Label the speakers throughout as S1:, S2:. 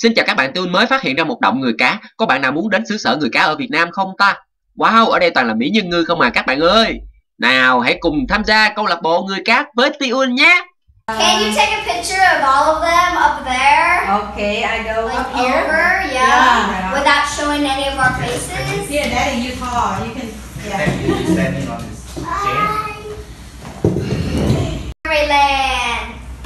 S1: Xin chào các bạn, tôi mới phát hiện ra một động người cá. Có bạn nào muốn đến xứ sở người cá ở Việt Nam không ta? Wow, ở đây toàn là mỹ nhân ngư không à các bạn ơi. Nào, hãy cùng tham gia câu lạc bộ người cá với Tiun nhé.
S2: Can you take a picture of all of them up there?
S3: Okay, I go
S2: Like
S3: up here.
S2: over, yeah. Without showing any of our faces.
S3: Here, Daddy, you tall. You can. Yeah.
S4: You standing on this chain.
S2: Mermaidland.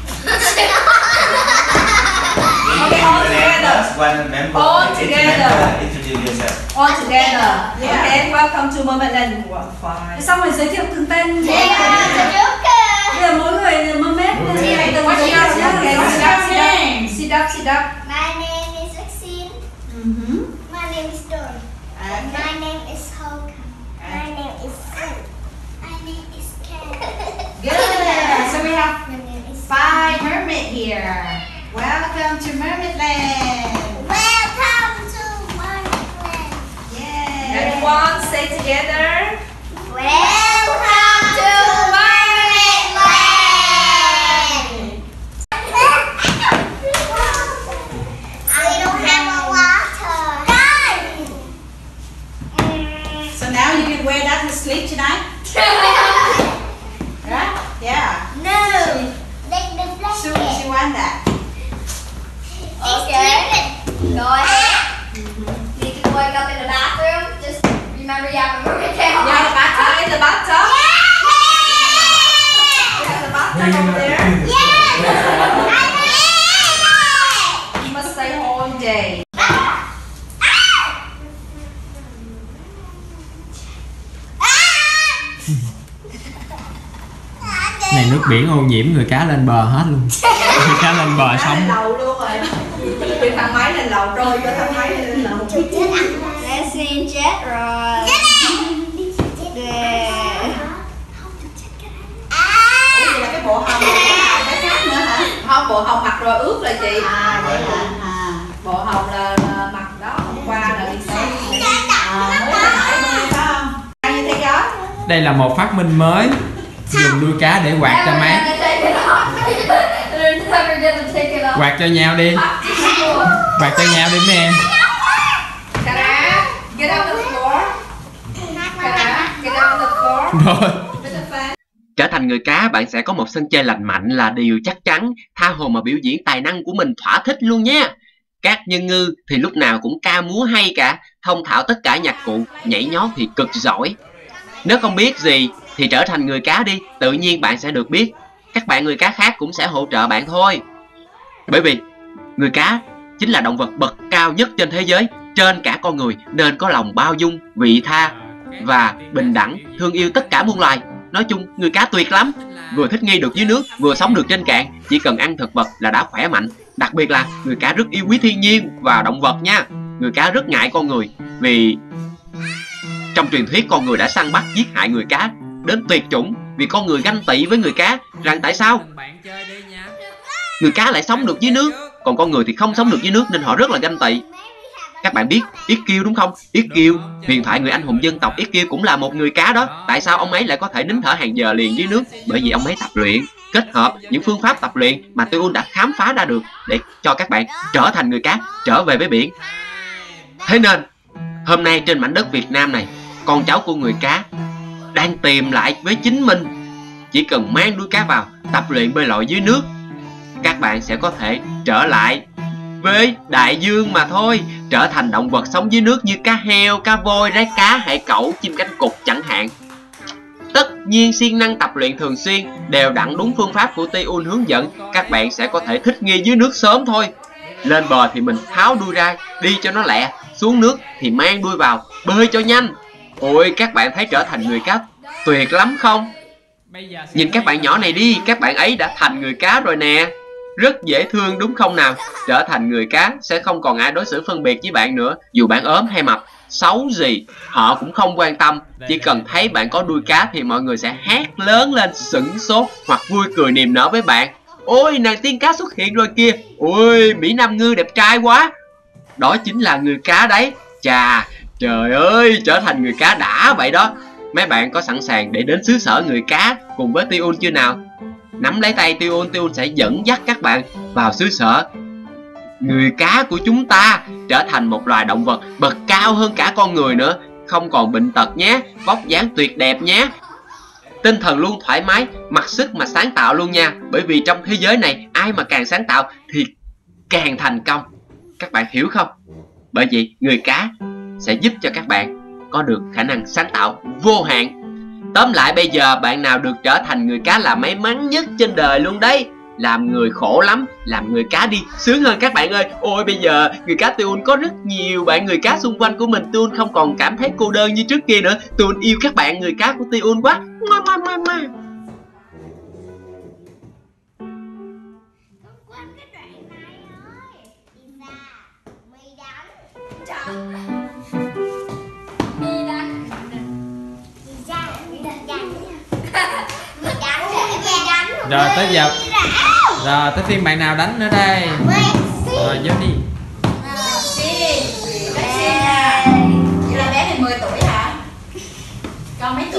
S3: Okay, all together.
S4: One member.
S3: All
S4: each
S3: together.
S4: member introduce yourself.
S3: All together.
S2: Yeah.
S3: Okay, welcome to Mermaidland. Fine. Xong rồi giới thiệu từng tên.
S2: Yeah, trước kìa.
S3: Bây giờ mỗi người mermaid. What's your name? Sit up, sit up.
S2: My name is Maxine. My name is Dawn. My name is Hoka. My name is Sue. My name is Ken.
S3: Good. So we have
S2: My name is
S3: 5 mermaid here. Welcome to Mermaidland.
S2: Welcome to Mermaidland.
S3: Yeah. Everyone say together.
S2: Welcome to Mermaidland. I don't have a water.
S3: So now you can wear that to sleep tonight? Right? Yeah.
S2: No. Take the
S3: She
S2: blanket.
S3: want that.
S2: Okay. Go ahead. Need to wake up in the bathroom. Just remember you have a mermaid tail.
S3: Yeah, the bathtub in the bathtub. We have the bathtub over there. You must stay all day.
S5: Này nước biển ô nhiễm, người cá lên bờ hết luôn. Người cá lên bờ sống.
S3: Lầu luôn rồi. Đi thang máy lên lầu, trôi vô thang máy lên lầu.
S2: Let's see jet rồi.
S3: Ủa vậy là cái bộ hồng cái khác nữa hả? Không, bộ hồng mặc rồi ướt là chị. À vậy hả? Bộ hồng là mặc đó, hôm qua là đi xem. Mới hồi nãy bơi phải không? Như thế đó.
S5: Đây là một phát minh mới, dùng đuôi cá để quạt cho mát. Quạt cho nhau đi. Quạt cho nhau đi mấy em.
S3: Cara, get on the floor. Cara, get on the floor.
S5: Rồi.
S3: With the fan.
S1: Trở thành người cá, bạn sẽ có một sân chơi lành mạnh là điều chắc chắn. Tha hồ mà biểu diễn tài năng của mình thỏa thích luôn nha. Các nhân ngư thì lúc nào cũng ca múa hay cả, thông thạo tất cả nhạc cụ, nhảy nhót thì cực giỏi. Nếu không biết gì thì trở thành người cá đi, tự nhiên bạn sẽ được biết. Các bạn người cá khác cũng sẽ hỗ trợ bạn thôi. Bởi vì người cá chính là động vật bậc cao nhất trên thế giới, trên cả con người, nên có lòng bao dung, vị tha và bình đẳng, thương yêu tất cả muôn loài. Nói chung người cá tuyệt lắm, vừa thích nghi được dưới nước, vừa sống được trên cạn, chỉ cần ăn thực vật là đã khỏe mạnh. Đặc biệt là người cá rất yêu quý thiên nhiên và động vật nha. Người cá rất ngại con người, vì trong truyền thuyết con người đã săn bắt giết hại người cá đến tuyệt chủng, vì con người ganh tị với người cá rằng tại sao người cá lại sống được dưới nước, còn con người thì không sống được dưới nước, nên họ rất là ganh tị. Các bạn biết Yết Kiêu đúng không? Yết Kiêu, huyền thoại người anh hùng dân tộc Yết Kiêu cũng là một người cá đó. Tại sao ông ấy lại có thể nín thở hàng giờ liền dưới nước? Bởi vì ông ấy tập luyện, kết hợp những phương pháp tập luyện mà Tiun đã khám phá ra được để cho các bạn trở thành người cá, trở về với biển. Thế nên hôm nay trên mảnh đất Việt Nam này, con cháu của người cá đang tìm lại với chính mình. Chỉ cần mang đuôi cá vào, tập luyện bơi lội dưới nước, các bạn sẽ có thể trở lại với đại dương mà thôi, trở thành động vật sống dưới nước như cá heo, cá voi, rái cá, hải cẩu, chim cánh cụt chẳng hạn. Tất nhiên siêng năng tập luyện thường xuyên, đều đặn đúng phương pháp của Tiun hướng dẫn, các bạn sẽ có thể thích nghi dưới nước sớm thôi. Lên bờ thì mình tháo đuôi ra, đi cho nó lẹ, xuống nước thì mang đuôi vào, bơi cho nhanh. Ôi, các bạn thấy trở thành người cá tuyệt lắm không? Nhìn các bạn nhỏ này đi, các bạn ấy đã thành người cá rồi nè. Rất dễ thương đúng không nào? Trở thành người cá sẽ không còn ai đối xử phân biệt với bạn nữa. Dù bạn ốm hay mập, xấu gì, họ cũng không quan tâm. Chỉ cần thấy bạn có đuôi cá thì mọi người sẽ hét lớn lên sửng sốt hoặc vui cười niềm nở với bạn. Ôi, nàng tiên cá xuất hiện rồi kìa. Ôi, Mỹ Nam Ngư đẹp trai quá. Đó chính là người cá đấy. Chà, trời ơi, trở thành người cá đã vậy đó. Mấy bạn có sẵn sàng để đến xứ sở người cá cùng với Tiun chưa nào? Nắm lấy tay Tiun, Tiun sẽ dẫn dắt các bạn vào xứ sở người cá của chúng ta trở thành một loài động vật bậc cao hơn cả con người nữa, không còn bệnh tật nhé, vóc dáng tuyệt đẹp nhé. Tinh thần luôn thoải mái, mặc sức mà sáng tạo luôn nha. Bởi vì trong thế giới này, ai mà càng sáng tạo thì càng thành công. Các bạn hiểu không? Bởi vì người cá sẽ giúp cho các bạn có được khả năng sáng tạo vô hạn. Tóm lại bây giờ bạn nào được trở thành người cá là may mắn nhất trên đời luôn đấy. Làm người khổ lắm, làm người cá đi, sướng hơn các bạn ơi. Ôi bây giờ người cá Tụi có rất nhiều bạn người cá xung quanh của mình. Tụi không còn cảm thấy cô đơn như trước kia nữa. Tụi yêu các bạn người cá của Tụi quá.
S5: Rồi tới giờ. Rồi tới phiên bạn nào đánh nữa đây. Rồi vô đi.
S3: Vậy là bé này 10 tuổi hả? Con mấy tuổi?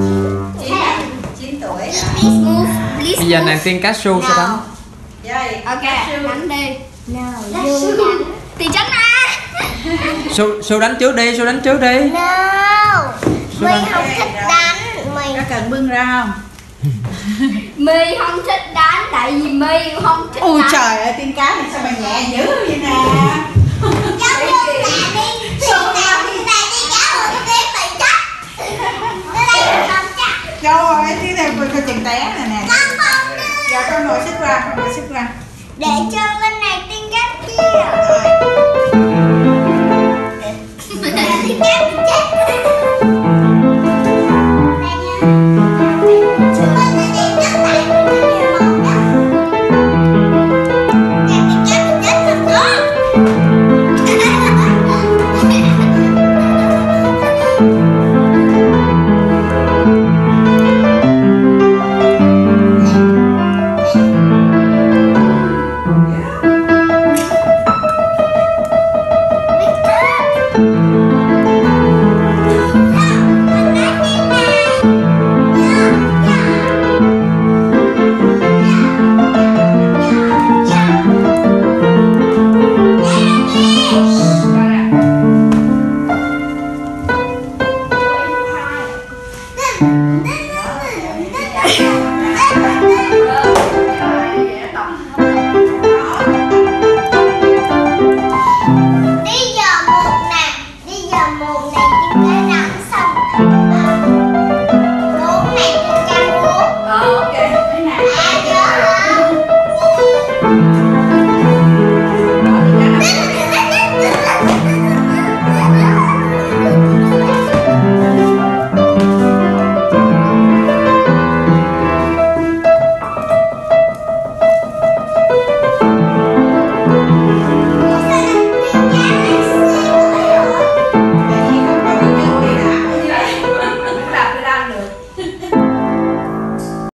S3: 9 tuổi hả?
S5: Bây giờ nàng tiên cá su sẽ đánh.
S3: Rồi,
S2: Ok, đánh đi. Nào, Su đánh. Thì tránh ra.
S5: Su đánh trước đi, Su đánh trước đi.
S2: No. My không thích đánh.
S3: Có cần bưng ra không?
S2: My không thích đánh tại vì My không thích
S3: Ôi
S2: đánh.
S3: trời ơi, tiên cá này sao mà nhẹ dữ vậy nè.
S2: Giống như là đi xuồng nào thì là đi cá rồi cái tiếp phải chắc. Nó đây là không chắc.
S3: Đâu rồi, tiếp theo coi chừng té này nè.
S2: Con không đưa.
S3: Giờ con ngồi xích ra, con ngồi xích ra.
S2: Để cho